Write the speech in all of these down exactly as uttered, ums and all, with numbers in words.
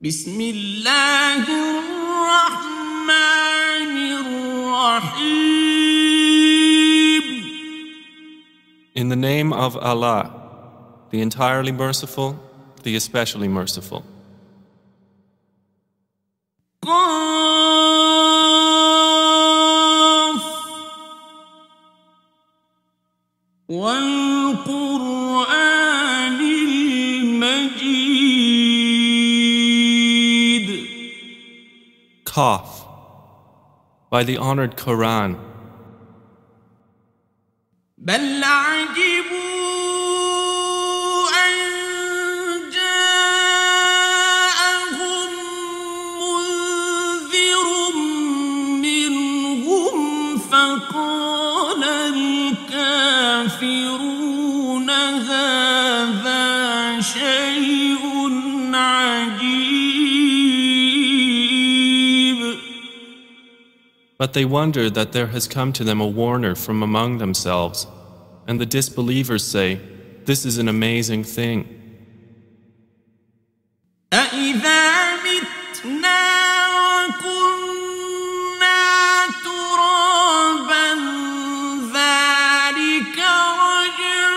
بسم الله الرحمن الرحيم. In the name of Allah, the entirely merciful, the especially merciful. قاف والقرآن المجيد. Qaf, by the honored Quran. بل عجبوا أن جاءهم منذر منهم فقال الكافرون هذا شيء عجيب. But they wonder that there has come to them a warner from among themselves, and the disbelievers say, this is an amazing thing. أَإِذَا مِتْنَا وَكُنَّا تُرَابًا ذَلِكَ رَجْعٌ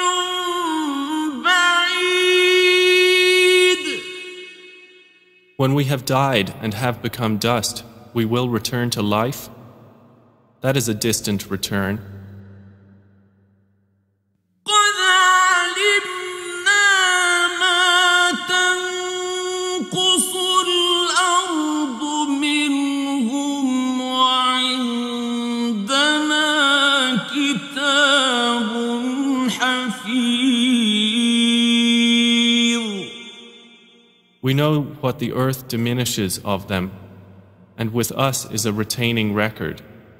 بَعِيدٌ. When we have died and have become dust, we will return to life? That is a distant return. قَدْ عَلِمْنَا مَا تَنقُصُ الْأَرْضُ مِنْهُمْ وَعِندَنَا كِتَابٌ حَفِيظٌ. We know what the earth diminishes of them, and with us is a retaining record.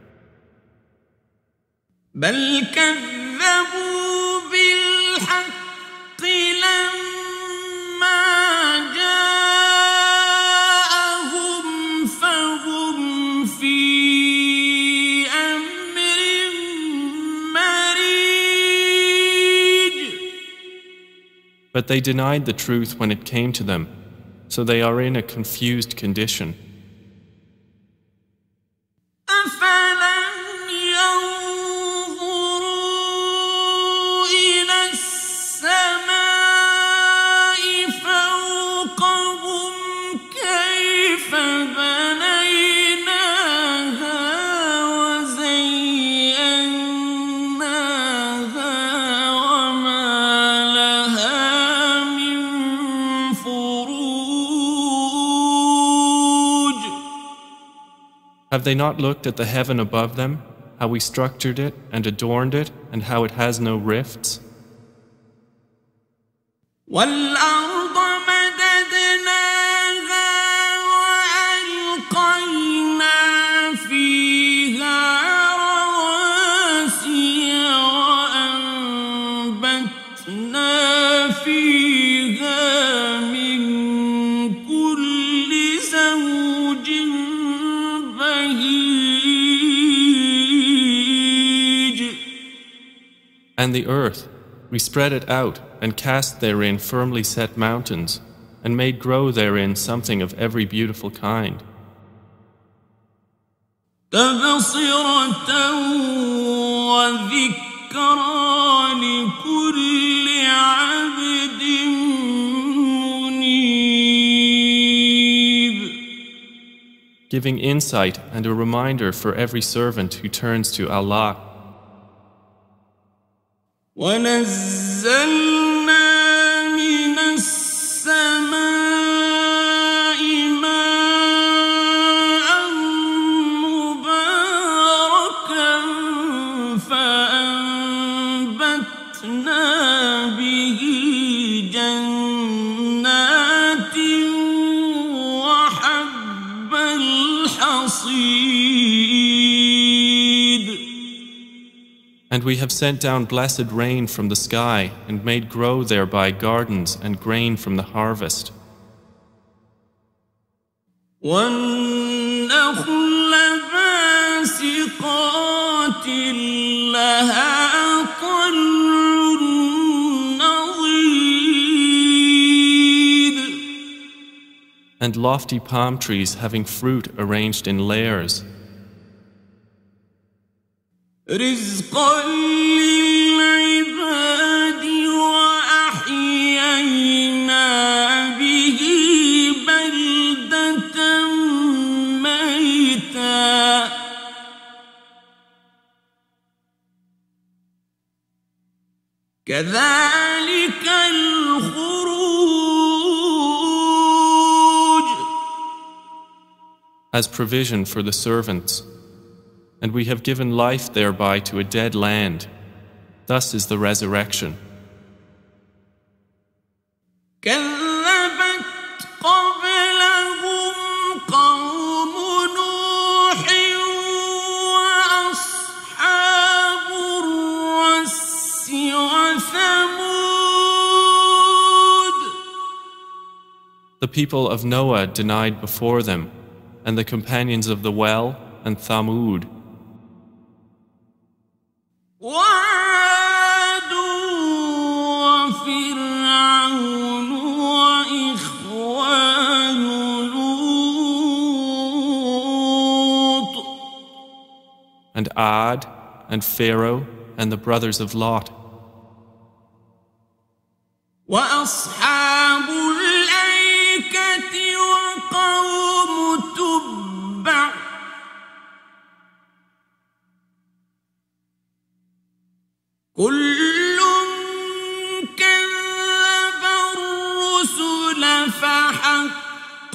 بل كذبوا بالحق لما جاءهم فهم في أمر مريج. But they denied the truth when it came to them, so they are in a confused condition. Have they not looked at the heaven above them, how we structured it and adorned it, and how it has no rifts? وَالْأَرْضَ مَدَدْنَاهَا وَأَلْقَيْنَا فِيهَا رَوَاسِيَ وَأَنبَتْنَا فِيهَا مِن كُلِّ زَوْجٍ بهيج. And the earth, we spread it out and cast therein firmly set mountains, and made grow therein something of every beautiful kind. تبصرة وذكرى لكل عبد منيب. Giving insight and a reminder for every servant who turns to Allah. وَنَزَّلْنَا مِنَ السَّمَاءِ مَاءً مُبَارَكًا فَأَنبَتْنَا بِهِ جَنَّاتٍ وَحَبَّ الْحَصِيدِ. And we have sent down blessed rain from the sky and made grow thereby gardens and grain from the harvest. وَالنَّخْلَ بَاسِقَاتٍ لَهَا طَلْعٌ نَضِيدٌ. and lofty palm trees having fruit arranged in layers, رزقا للعباد وأحيينا به بلدة ميتا كذلك الخروج. as provision for the servants. And we have given life thereby to a dead land. Thus is the resurrection. كذبت قبلهم قوم نوح وأصحاب الرس وثمود. The people of Noah denied before them, and the companions of the well and Thamud. وعاد وفرعون وإخوان لوط. And Ad and Pharaoh and the brothers of Lot. وأصحاب الأيكة وقوم تبع كل كذب الرسل فحق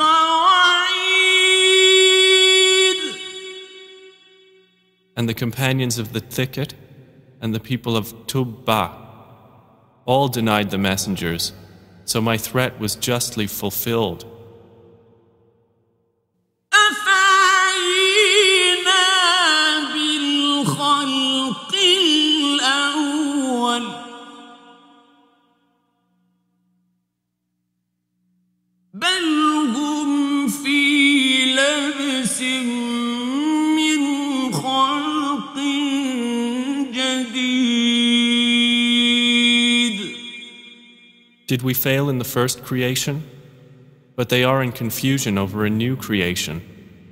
وعيد. And the companions of the thicket and the people of Tubba all denied the messengers, so my threat was justly fulfilled. أفعينا بالخلق الأول بل هم في لبس من خلق جديد. Did we fail in the first creation? But they are in confusion over a new creation.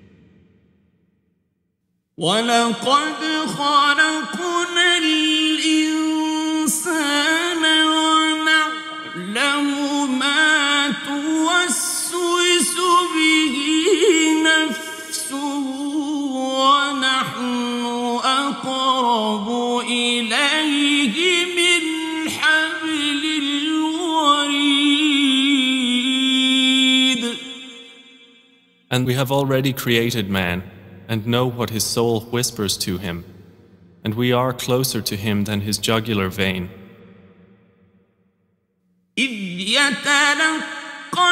وَلَقَدْ خَلَقْنَا الْإِنسَانَ وَنَعْلَمُ مَا تُوَسْوِسُ بِهِ نَفْسُهُ وَنَحْنُ أَقْرَبُ إِلَيْهِ مِنْ حَبْلِ الْوَرِيدِ. And we have already created man, and know what his soul whispers to him, and we are closer to him than his jugular vein. إِذْ يَتَلَقَّى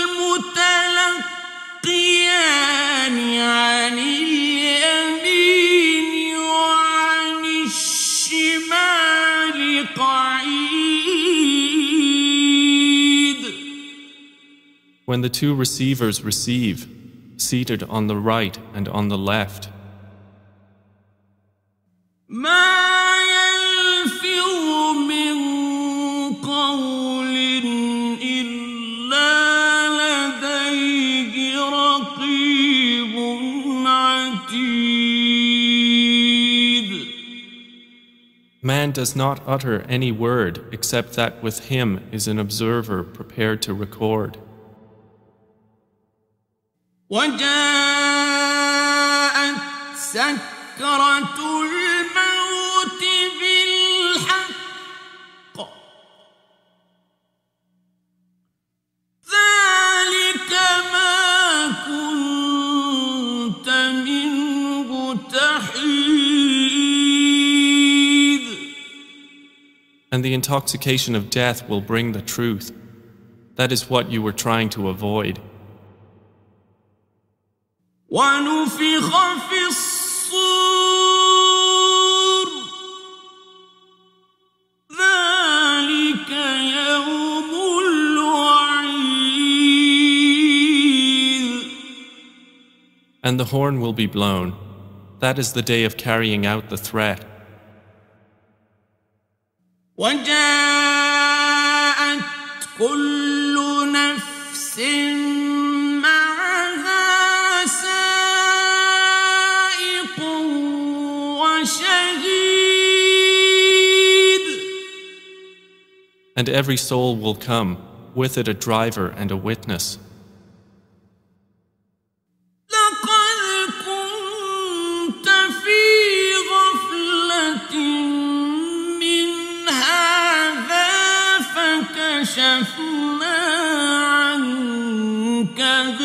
الْمُتَلَقِّيَانِ عَنِ الْيَمِينِ وَعَنِ الشِّمَالِ قَعِيدٌ. When the two receivers receive, seated on the right and on the left, ما يلفظ من قول إلا لديه رقيب عتيد. man does not utter any word except that with him is an observer prepared to record. وجاءت سكرة الموت بالحق ذلك ما كنت منه تحيد. And the intoxication of death will bring the truth. That is what you were trying to avoid. ونفخ في الصور ذلك يوم الوعيد. And the horn will be blown. That is the day of carrying out the threat. وجاءت كل نفس معها And every soul will come, with it a driver and a witness. لقد كنت في غفلة من هذا فكشفنا عنك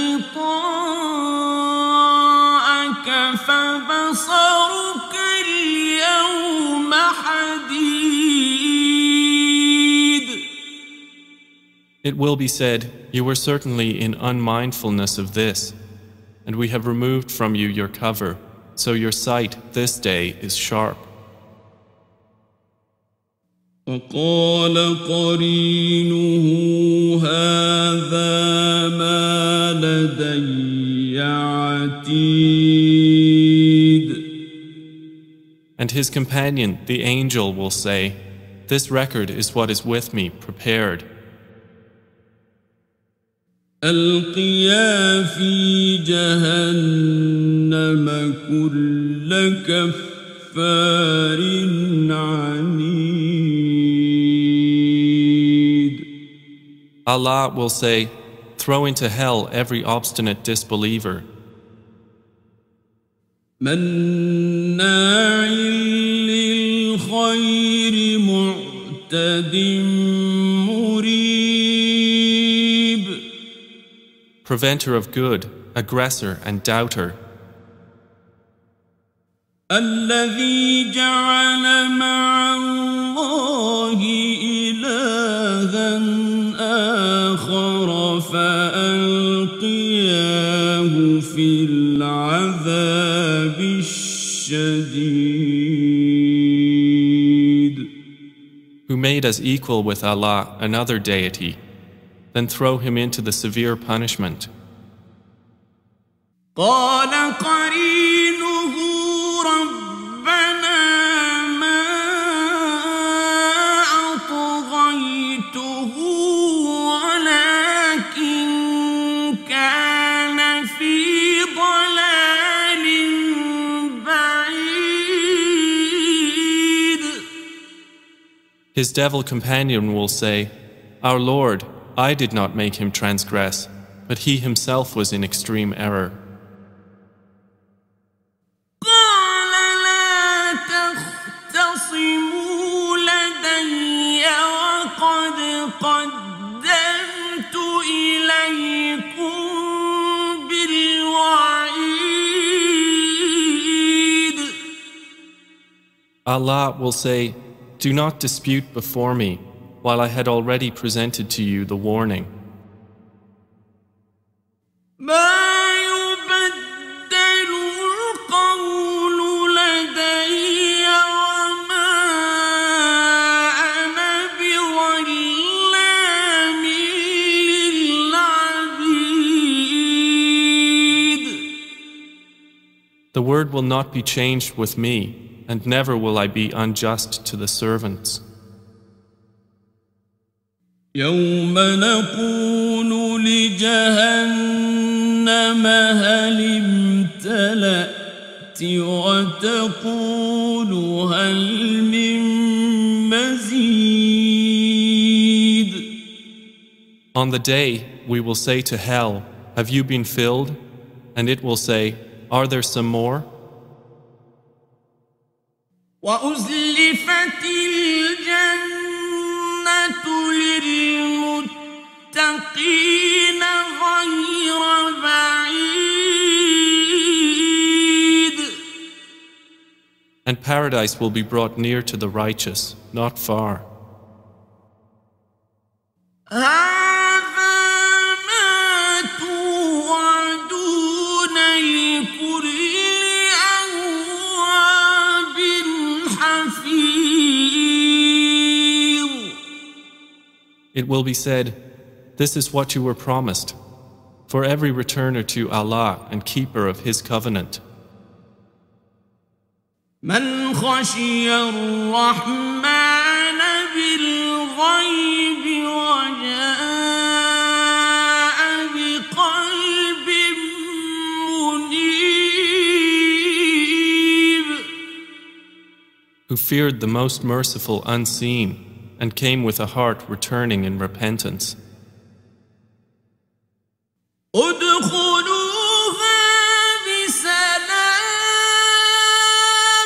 غطاءك فبصرك اليوم حديد. It will be said, you were certainly in unmindfulness of this, and we have removed from you your cover, so your sight this day is sharp. وقال قرينه هذا ما لدي عتيد. And his companion, the angel, will say, this record is what is with me, prepared. ألقيا في جهنم كل كفار عنيد. Allah will say, throw into hell every obstinate disbeliever. مناع للخير معتد مريب. Preventer of good, aggressor and doubter. الذي جعل مع الله إلها آخر فألقياه في العذاب الشديد. Who made as equal with Allah another deity, then throw him into the severe punishment. قال قرينه ربنا ما أطغيته ولكن كان في ضلال بعيد. His devil companion will say, Our Lord, I did not make him transgress, but he himself was in extreme error. قال لا تختصموا لدي وقد قدمت إليكم بالوعيد. Allah will say, Do not dispute before me, while I had already presented to you the warning. ما يبدل القول لدي وما أنا بظلام للعبيد. The word will not be changed with me, and never will I be unjust to the servants. يوم نقول لجهنم هل امتلأت وتقول هل من مزيد. On the day we will say to hell, Have you been filled? And it will say, Are there some more? وأزلفت الجنة للمتقين غير بعيد. And paradise will be brought near to the righteous, not far. It will be said, This is what you were promised, for every returner to Allah and keeper of His covenant. من خشي الرحمن بالغيب وجاء بقلب منيب. Who feared the most merciful unseen and came with a heart returning in repentance. ادخلوها بسلام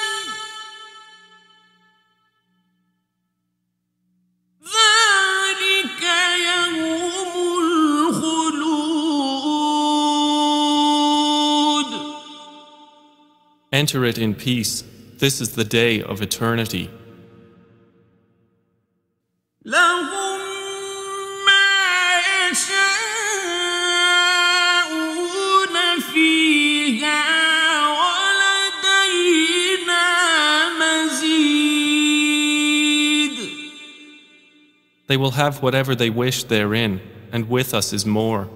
ذلك يوم الخلود. Enter it in peace. This is the day of eternity. لهم ما يشاءون فيها ولدينا مزيد. They will have whatever they wish therein, and with us is more.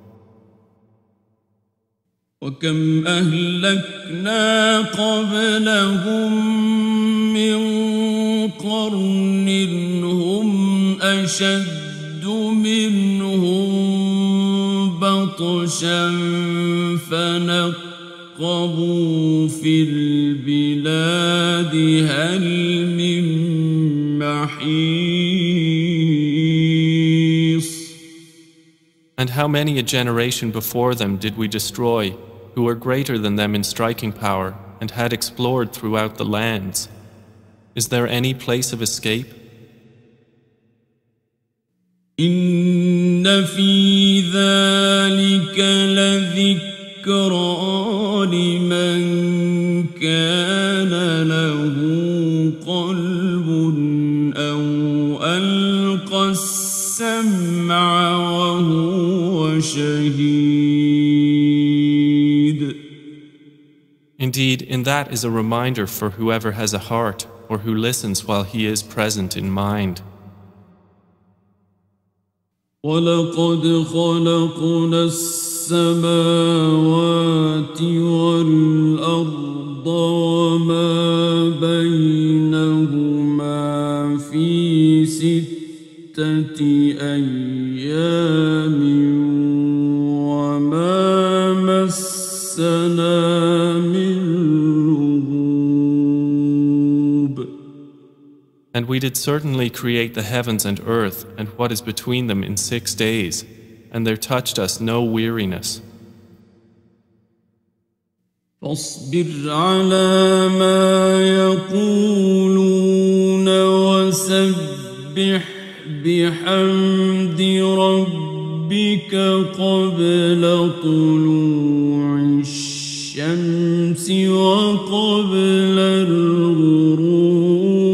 وكم أهلكنا قبلهم من قرن هم أشد منهم بطشا فنقبوا في البلاد هل من محيص. And how many a generation before them did we destroy, who were greater than them in striking power, and had explored throughout the lands? Is there any place of escape? إن في ذلك لذكرى لمن كان له قلب أو ألقى السمع وهو شهيد. Indeed, in that is a reminder for whoever has a heart or who listens while he is present in mind. وَلَقَدْ خَلَقْنَا السَّمَاوَاتِ وَالْأَرْضَ وَمَا بَيْنَهُمَا فِي سِتَّةِ أَيَّامٍ وَمَا مَسَّنَا مِن لُّغُوبٍ. And we did certainly create the heavens and earth and what is between them in six days, and there touched us no weariness. فاصبر على ما يقولون وسبح بحمد ربك قبل طلوع الشمس وقبل الغروب.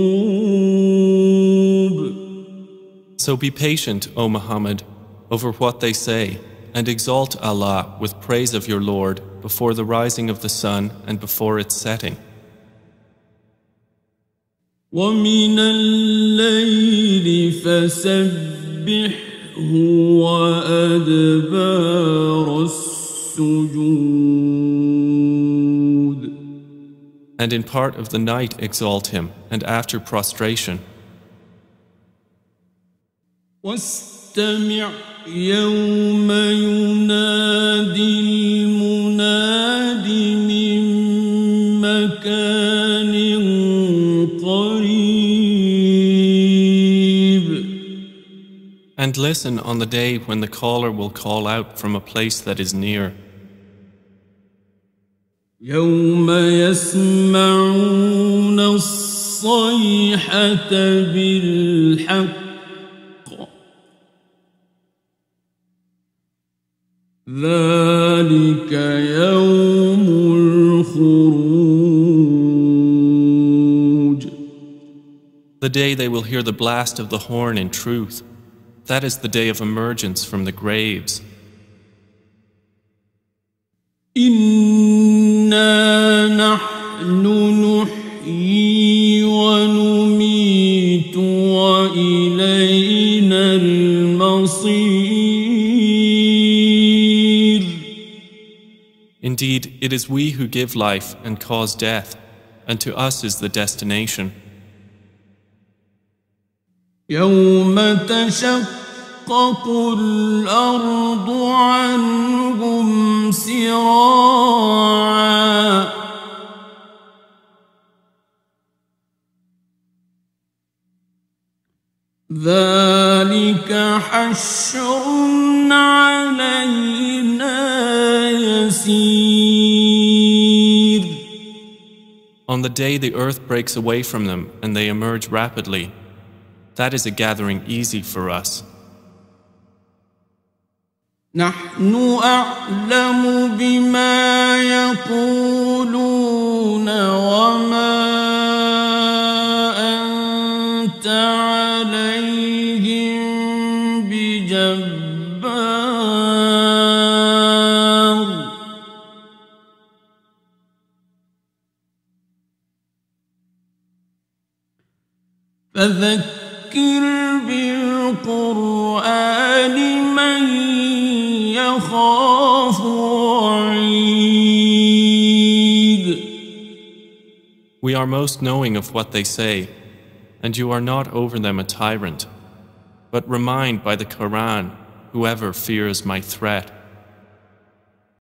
So be patient, O Muhammad, over what they say, and exalt Allah with praise of your Lord before the rising of the sun and before its setting. وَمِنَ اللَّيْلِ فَسَبِّحْهُ وَأَدْبَارَ السُّجُودِ. And in part of the night exalt him, and after prostration. وَاسْتَمِعْ يَوْمَ يُنَادِي الْمُنَادِ مِن مَّكَانٍ قَرِيبٍ. And listen on the day when the caller will call out from a place that is near. يَوْمَ يَسْمَعُونَ الصَّيْحَةَ بِالْحَقِّ ذلك يوم الخروج. The day they will hear the blast of the horn in truth. That is the day of emergence from the graves. إنا نحن نحيي ونميت وإلينا المصير. Indeed, it is we who give life and cause death, and to us is the destination. يوم تشقق الأرض عنهم سراعا ذلك حشر علينا يسير. On the day the earth breaks away from them and they emerge rapidly, that is a gathering easy for us. نحن أعلم بما يقولون وما أنت عليهم بجبار. فذكر بالقرآن من يخاف وعيد. We are most knowing of what they say, and you are not over them a tyrant, but remind by the Quran whoever fears my threat.